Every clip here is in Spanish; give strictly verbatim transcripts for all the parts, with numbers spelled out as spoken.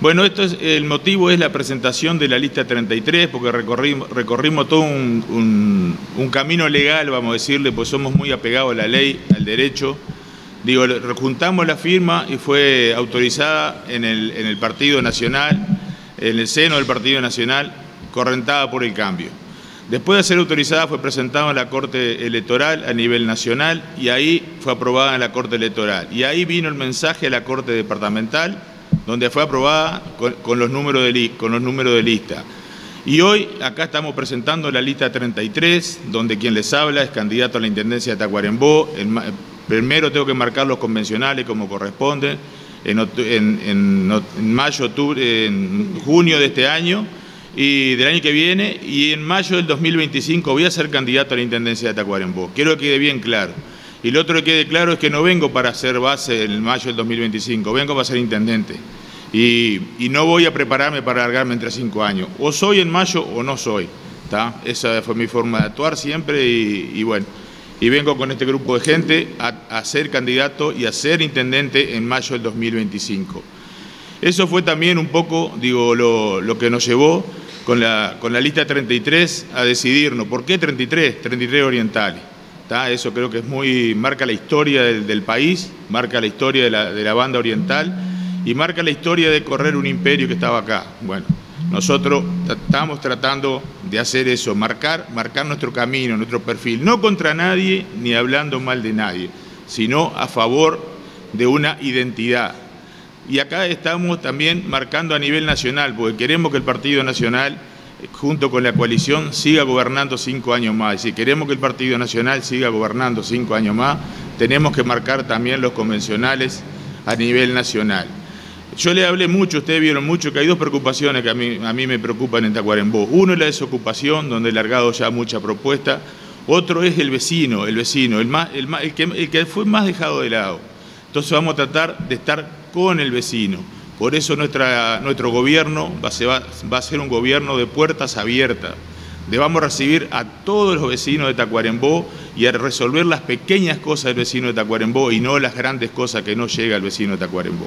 Bueno, esto es, el motivo es la presentación de la lista treinta y tres, porque recorrimos, recorrimos todo un, un, un camino legal, vamos a decirle, pues somos muy apegados a la ley, al derecho. Digo, juntamos la firma y fue autorizada en el, en el Partido Nacional, en el seno del Partido Nacional, Correntada por el Cambio. Después de ser autorizada fue presentada en la Corte Electoral a nivel nacional y ahí fue aprobada en la Corte Electoral. Y ahí vino el mensaje a la Corte Departamental, donde fue aprobada con, con, los números de, con los números de lista. Y hoy acá estamos presentando la lista treinta y tres, donde quien les habla es candidato a la Intendencia de Tacuarembó. En, primero tengo que marcar los convencionales como corresponde, en, en, en, en mayo, octubre, en junio de este año y del año que viene, y en mayo del dos mil veinticinco voy a ser candidato a la Intendencia de Tacuarembó. Quiero que quede bien claro. Y lo otro que quede claro es que no vengo para hacer base en mayo del dos mil veinticinco, vengo para ser intendente. Y, y no voy a prepararme para alargarme entre cinco años. O soy en mayo o no soy. ¿Tá? Esa fue mi forma de actuar siempre y, y bueno. Y vengo con este grupo de gente a, a ser candidato y a ser intendente en mayo del dos mil veinticinco. Eso fue también un poco, digo, lo, lo que nos llevó con la, con la lista treinta y tres a decidirnos. ¿Por qué treinta y tres? treinta y tres orientales. ¿Tá? Eso creo que es muy, marca la historia del, del país, marca la historia de la, de la banda oriental y marca la historia de correr un imperio que estaba acá. Bueno, nosotros estamos tratando de hacer eso, marcar, marcar nuestro camino, nuestro perfil, no contra nadie ni hablando mal de nadie, sino a favor de una identidad. Y acá estamos también marcando a nivel nacional, porque queremos que el Partido Nacional, junto con la coalición, siga gobernando cinco años más. Si queremos que el Partido Nacional siga gobernando cinco años más, tenemos que marcar también los convencionales a nivel nacional. Yo le hablé mucho, ustedes vieron mucho, que hay dos preocupaciones que a mí, a mí me preocupan en Tacuarembó. Uno es la desocupación, donde he largado ya mucha propuesta. Otro es el vecino, el vecino, el, más, el, más, el, que, el que fue más dejado de lado. Entonces vamos a tratar de estar con el vecino. Por eso nuestra, nuestro gobierno va, se va, va a ser un gobierno de puertas abiertas. De vamos a recibir a todos los vecinos de Tacuarembó y a resolver las pequeñas cosas del vecino de Tacuarembó y no las grandes cosas que no llega al vecino de Tacuarembó.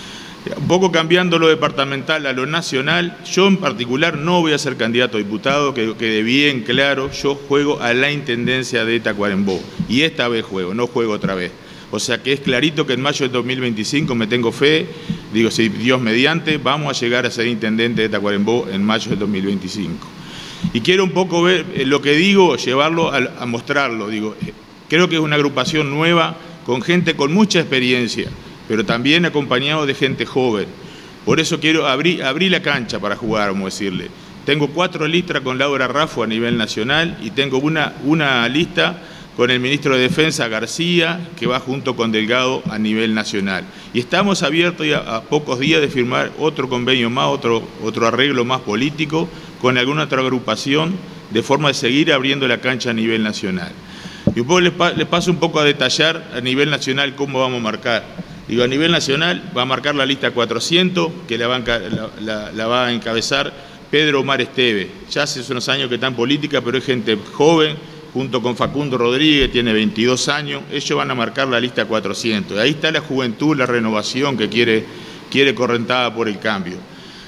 Un poco cambiando lo departamental a lo nacional, yo en particular no voy a ser candidato a diputado, que quede bien claro, yo juego a la Intendencia de Tacuarembó y esta vez juego, no juego otra vez. O sea que es clarito que en mayo del dos mil veinticinco me tengo fe, digo, si Dios mediante, vamos a llegar a ser intendente de Tacuarembó en mayo del dos mil veinticinco. Y quiero un poco ver lo que digo, llevarlo a, a mostrarlo. Digo, creo que es una agrupación nueva, con gente con mucha experiencia, pero también acompañado de gente joven. Por eso quiero abrir, abrir la cancha para jugar, vamos a decirle. Tengo cuatro listas con Laura Raffo a nivel nacional y tengo una, una lista con el ministro de Defensa, García, que va junto con Delgado a nivel nacional. Y estamos abiertos ya a pocos días de firmar otro convenio más, otro, otro arreglo más político, con alguna otra agrupación, de forma de seguir abriendo la cancha a nivel nacional. Y un poco les, pa les paso un poco a detallar a nivel nacional cómo vamos a marcar. Digo, a nivel nacional va a marcar la lista cuatrocientos, que la va a, la, la, la va a encabezar Pedro Omar Esteve. Ya hace unos años que está en política, pero es gente joven, junto con Facundo Rodríguez, tiene veintidós años, ellos van a marcar la lista cuatrocientos. Ahí está la juventud, la renovación que quiere, quiere Correntada por el Cambio.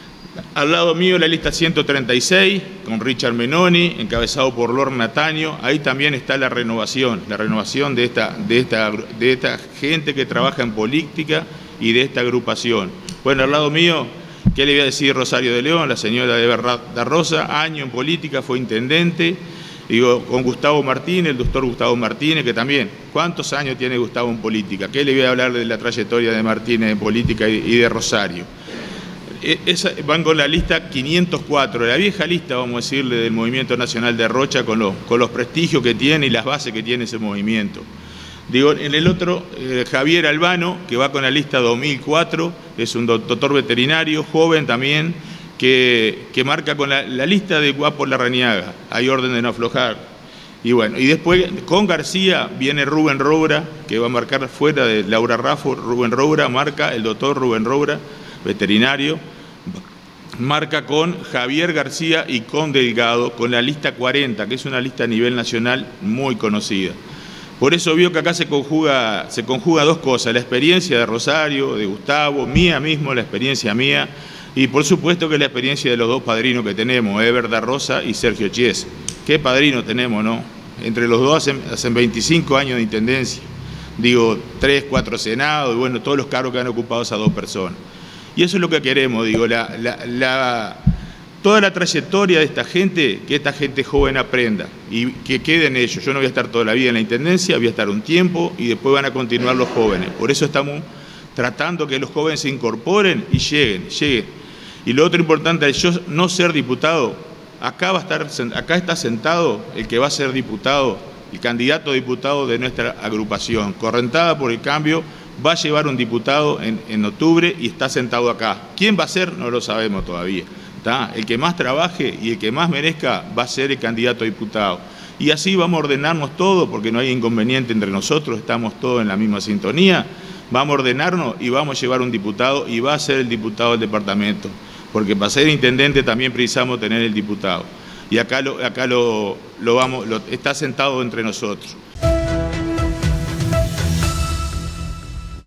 Al lado mío la lista ciento treinta y seis, con Richard Menoni, encabezado por Lorna Taño. Ahí también está la renovación, la renovación de esta, de, esta, de esta gente que trabaja en política y de esta agrupación. Bueno, al lado mío, ¿qué le voy a decir Rosario de León? La señora de Da Rosa, año en política, fue intendente. Digo, con Gustavo Martínez, el doctor Gustavo Martínez, que también, ¿cuántos años tiene Gustavo en política? ¿Qué le voy a hablar de la trayectoria de Martínez en política y de Rosario? Esa, van con la lista quinientos cuatro, la vieja lista, vamos a decirle, del Movimiento Nacional de Rocha, con los, con los prestigios que tiene y las bases que tiene ese movimiento. Digo, en el otro, eh, Javier Albano, que va con la lista dos mil cuatro, es un doctor veterinario, joven también, que, que marca con la, la lista de Guapo Larrañaga, hay orden de no aflojar. Y bueno, y después con García viene Rubén Roura, que va a marcar fuera de Laura Raffo. Rubén Roura marca, el doctor Rubén Roura, veterinario, marca con Javier García y con Delgado, con la lista cuarenta, que es una lista a nivel nacional muy conocida. Por eso vio que acá se conjuga, se conjuga dos cosas, la experiencia de Rosario, de Gustavo, mía mismo, la experiencia mía, Y por supuesto que la experiencia de los dos padrinos que tenemos, Eber da Rosa y Sergio Chies. ¿Qué padrino tenemos, no? Entre los dos hacen, hacen veinticinco años de intendencia. Digo, tres, cuatro senados, y bueno, todos los cargos que han ocupado esas dos personas. Y eso es lo que queremos, digo, la, la, la, toda la trayectoria de esta gente, que esta gente joven aprenda y que quede en ellos. Yo no voy a estar toda la vida en la intendencia, voy a estar un tiempo y después van a continuar los jóvenes. Por eso estamos tratando que los jóvenes se incorporen y lleguen, lleguen. Y lo otro importante es yo no ser diputado. Acá, va a estar, acá está sentado el que va a ser diputado, el candidato a diputado de nuestra agrupación. Correntada por el Cambio va a llevar un diputado en, en octubre y está sentado acá. ¿Quién va a ser? No lo sabemos todavía. ¿Tá? El que más trabaje y el que más merezca va a ser el candidato a diputado. Y así vamos a ordenarnos todo, porque no hay inconveniente entre nosotros, estamos todos en la misma sintonía. Vamos a ordenarnos y vamos a llevar un diputado y va a ser el diputado del departamento. Porque para ser intendente también precisamos tener el diputado. Y acá lo, acá lo, lo vamos, lo, está sentado entre nosotros.